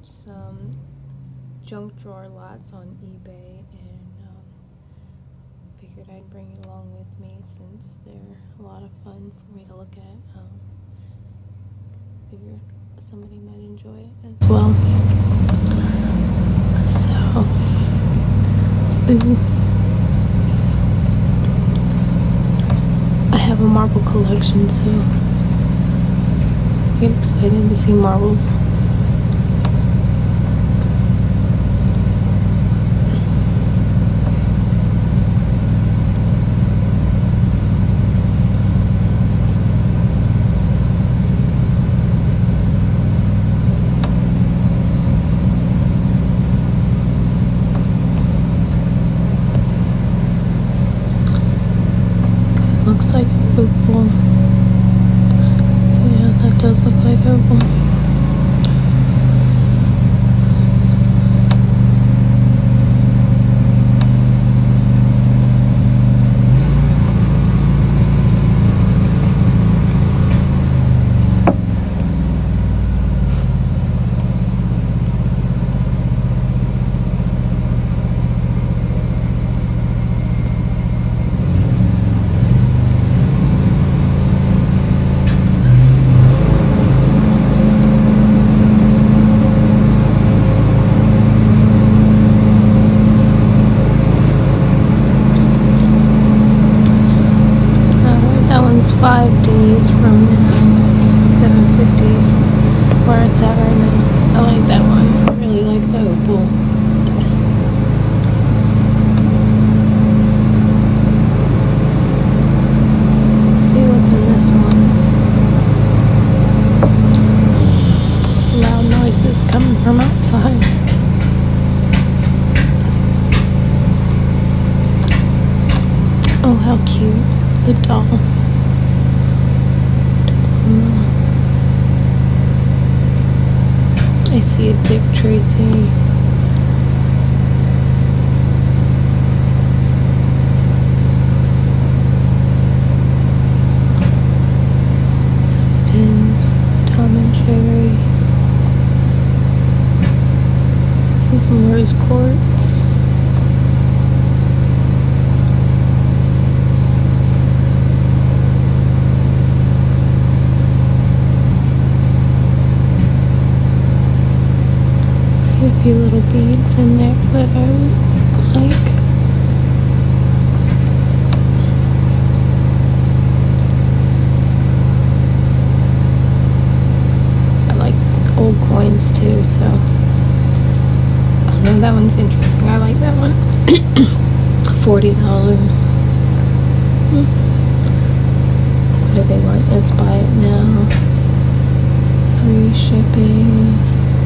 some junk drawer lots on eBay, and figured I'd bring it along with me since they're a lot of fun for me to look at. Figured somebody might enjoy it as well. So, I have a marble collection, so I get excited to see marbles. Looks like opal. Yeah, that does look like opal. That one's 5 days from now, 750s, where it's at right now. I like that one. I really like the opal. See what's in this one. Loud noises coming from outside. Oh, how cute. The doll. I see a Dick Tracy. Some pins. Tom and Jerry. See some rose quartz. A few little beads in there that I like. I like old coins too, so I know that one's interesting. I like that one. $40. What do they want? Let's buy it now. Free shipping.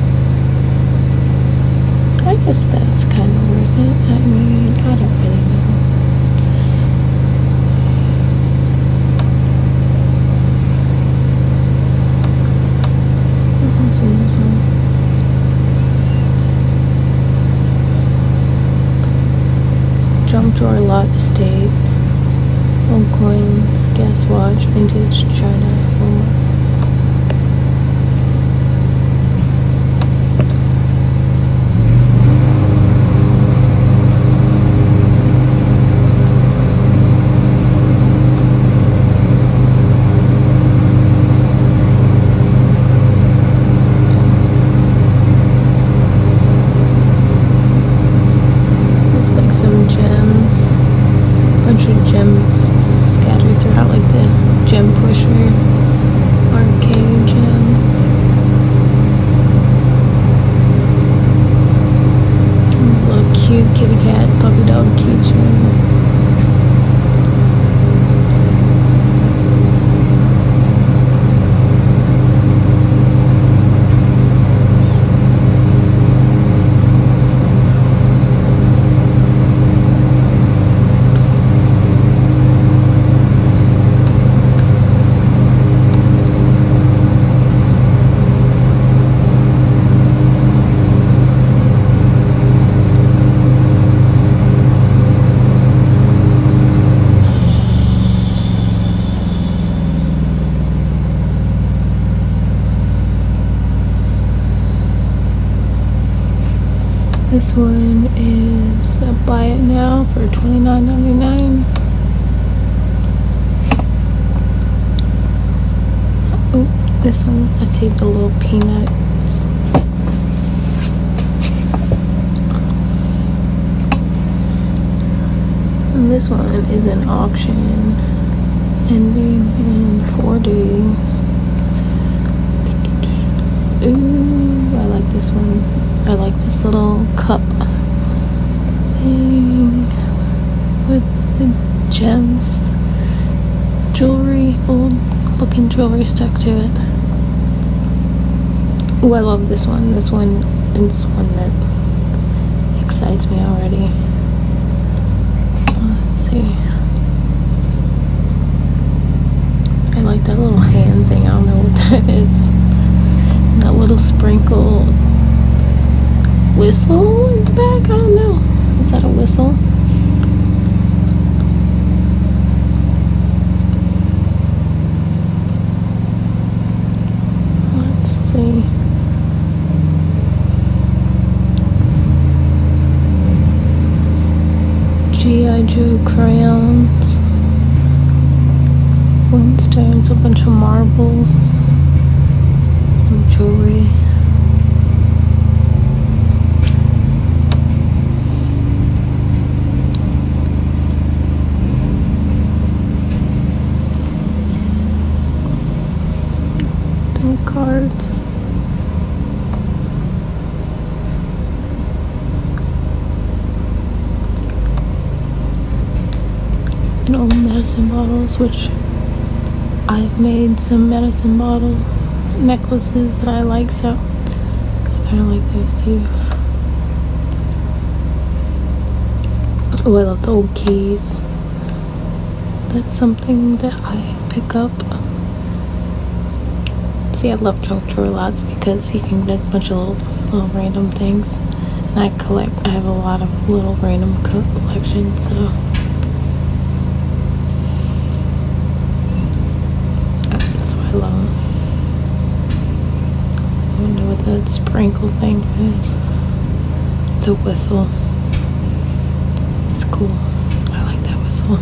I guess that's kind of worth it. I mean, I don't really know. What else in this one? Junk drawer lot estate. Old coins, gas watch, vintage china, full. Gems scattered throughout, like the gem pusher, arcade gems. Little cute kitty cat, puppy dog keychain. This one is a buy it now for $29.99. Oh, this one, let's see the little peanuts. And this one is an auction ending in 4 days. Ooh, I like this one. I like this little cup thing with the gems, jewelry, old looking jewelry stuck to it. Ooh, I love this one. This one is one that excites me already. Let's see. I like that little hand thing. I don't know what that is. And that little sprinkle whistle in the back. I don't know. Is that a whistle? Let's see. G.I. Joe crayons, Flintstones, a bunch of marbles, some jewelry. Some cards. And old medicine bottles, which I've made some medicine bottle necklaces that I like, so I kind of like those too. Oh, I love the old keys. That's something that I pick up. See, I love junk drawer lots because you can get a bunch of little random things. And I have a lot of little random collections, so that's why I love them. I wonder what that sprinkle thing is. It's a whistle. It's cool. I like that whistle.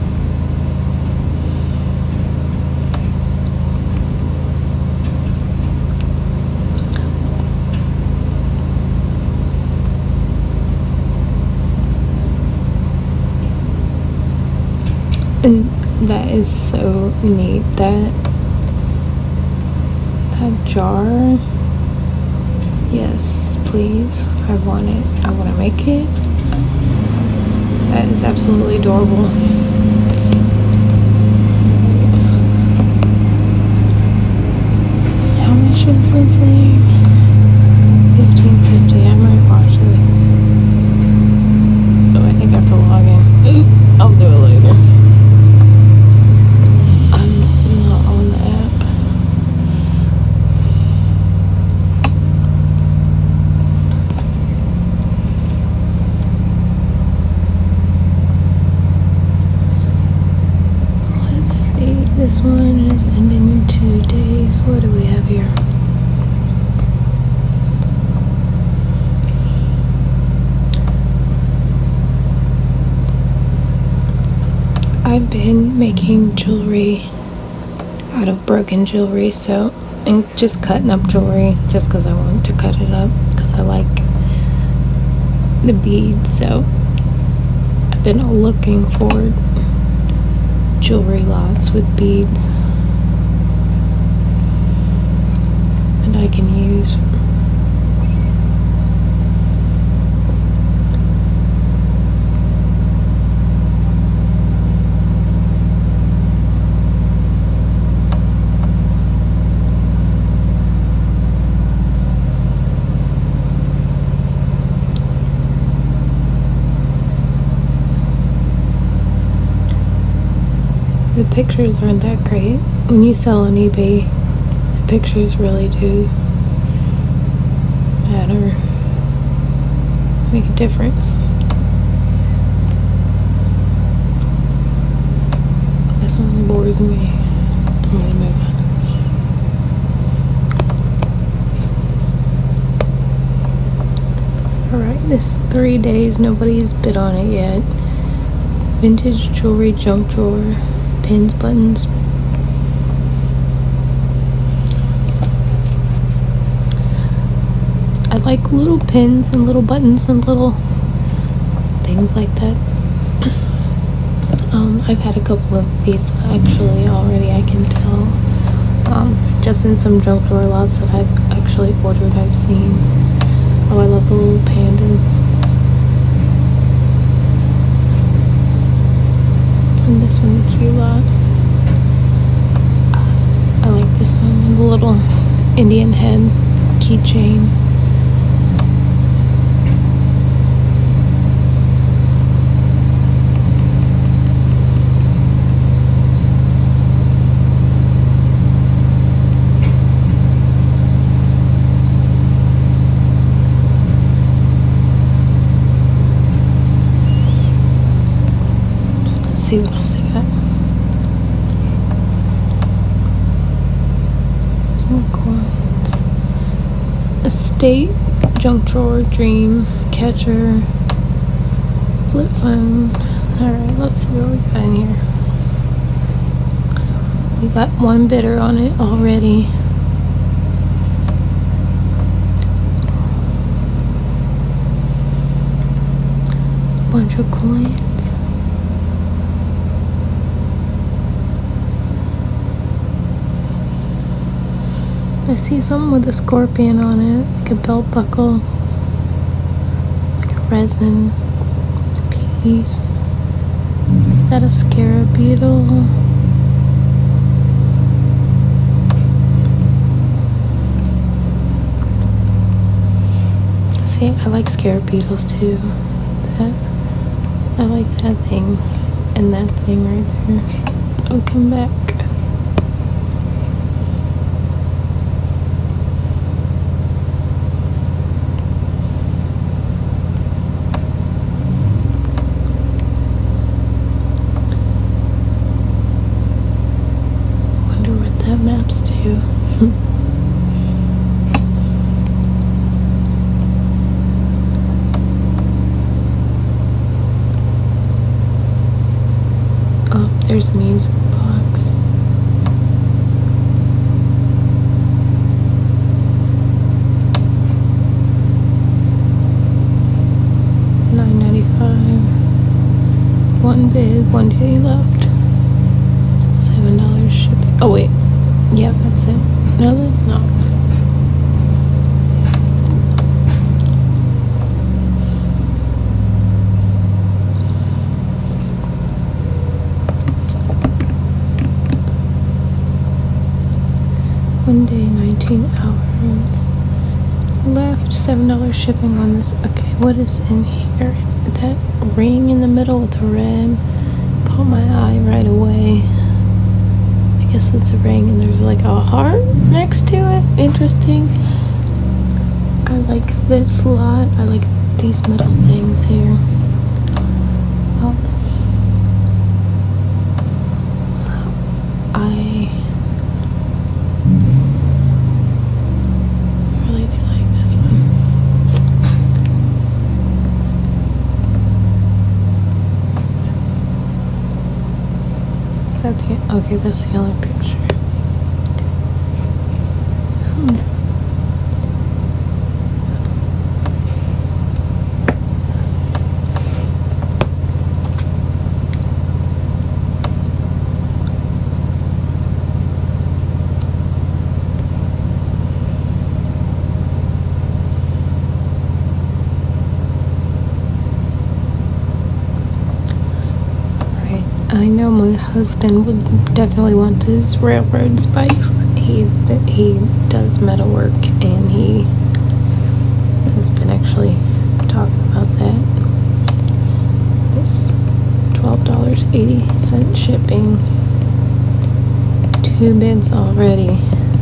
And that is so neat. That jar. Yes, please. I want it. I want to make it. That is absolutely adorable. How much is this thing? $15.50. I might watch it. Oh, I think I have to log in. Ooh, I'll do it later. I'm not on the app. This one is ending in 2 days. What do we have here? I've been making jewelry out of broken jewelry, and just cutting up jewelry just because I want to cut it up because I like the beads. So I've been looking for jewelry lots with beads and I can use. The pictures aren't that great. When you sell on eBay, the pictures really do matter, make a difference. This one bores me. I'm gonna move on. Alright, this 3 days. Nobody's bid on it yet. Vintage jewelry, junk drawer, pins, buttons. I like little pins and little buttons and little things like that. I've had a couple of these actually already, I can tell. Just in some junk drawer lots that I've actually ordered, I've seen. Oh, I love the little pandas. And this one, the cute lot. I like this one, and the little Indian head keychain. See what else they got. Some coins. Estate, junk drawer, dream, catcher, flip phone. Alright, let's see what we got in here. We got one bidder on it already. Bunch of coins. I see something with a scorpion on it, like a belt buckle, like a resin piece. Is that a scarab beetle? See, I like scarab beetles too. I like that thing and that thing right there. I'll come back. Maps too. Oh, there's a music box. $9.95. One bid, 1 day left. $7 shipping. Oh wait. Yeah, that's it. No, that's not. One day, 19 hours. Left, $7 shipping on this. Okay, what is in here? That ring in the middle with the red caught my eye right away. I guess it's a ring and there's like a heart next to it. Interesting. I like this lot. I like these metal things here. I really do like this one. Is that the, okay, that's the other picture. I know my husband would definitely want his railroad spikes. He does metal work and he has been actually talking about that. This $12.80 shipping. 2 bids already.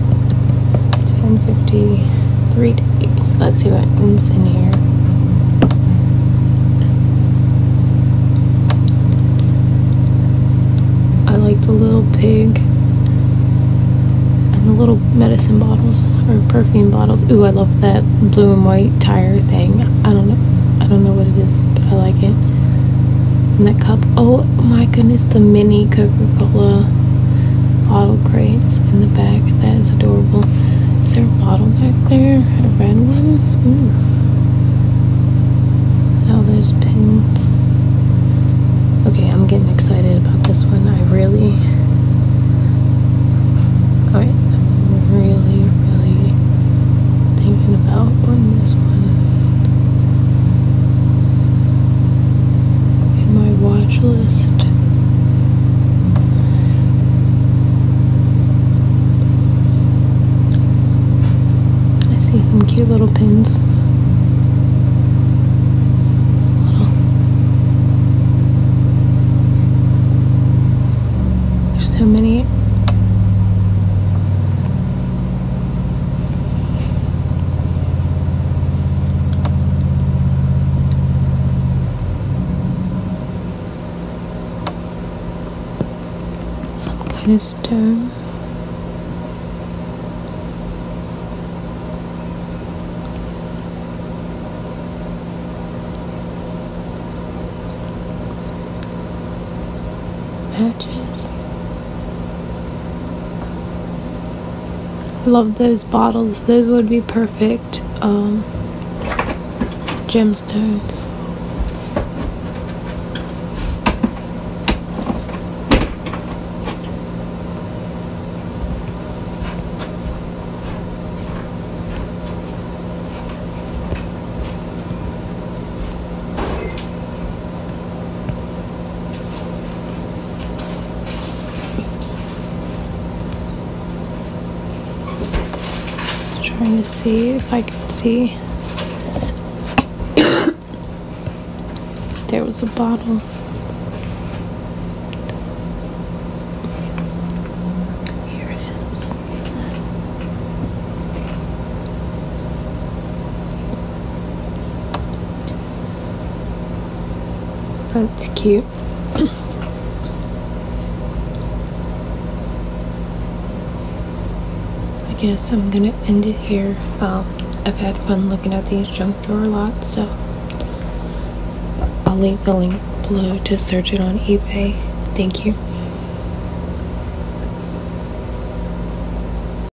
10.50, 3 days. Let's see what is in here. I like the little pig and the little medicine bottles or perfume bottles. Ooh, I love that blue and white tire thing. I don't know. I don't know what it is, but I like it. And that cup, oh my goodness, the mini Coca-Cola bottle crates in the back. That is adorable. Is there a bottle back there? A red one? Ooh. Now there's pins. Okay, I'm getting excited about this one. Alright, I'm really thinking about on this one. In my watch list. Some cute little pins. There's so many. Some kind of stone. Matches. Love those bottles. Those would be perfect gemstones. Trying to see if I could see. There was a bottle. Here it is. That's cute. I guess I'm gonna end it here. I've had fun looking at these junk drawer lots, so I'll leave the link below to search it on eBay. Thank you.